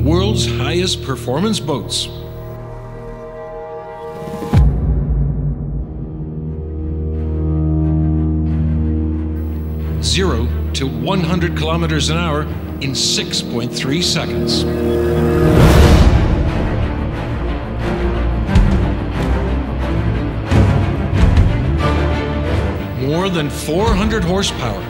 world's highest performance boats. Zero to 100 kilometers an hour in 6.3 seconds. More than 400 horsepower.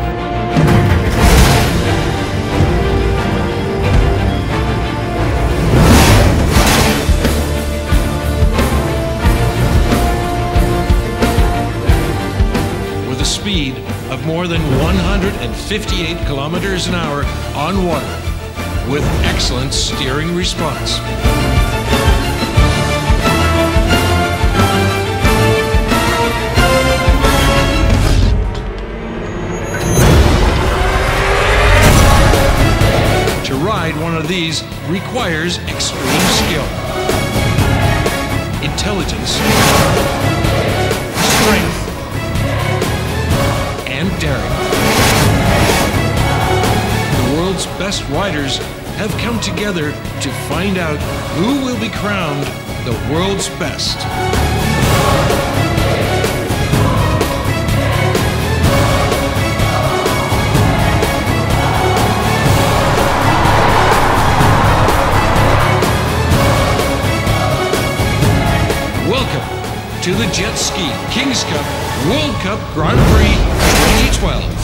With a speed of more than 158 kilometers an hour on water, with excellent steering response. To ride one of these requires extreme skill, intelligence, strength, and daring. The world's best riders have come together to find out who will be crowned the world's best. Welcome to the Jetski Kings Cup World Cup Grand Prix 2012.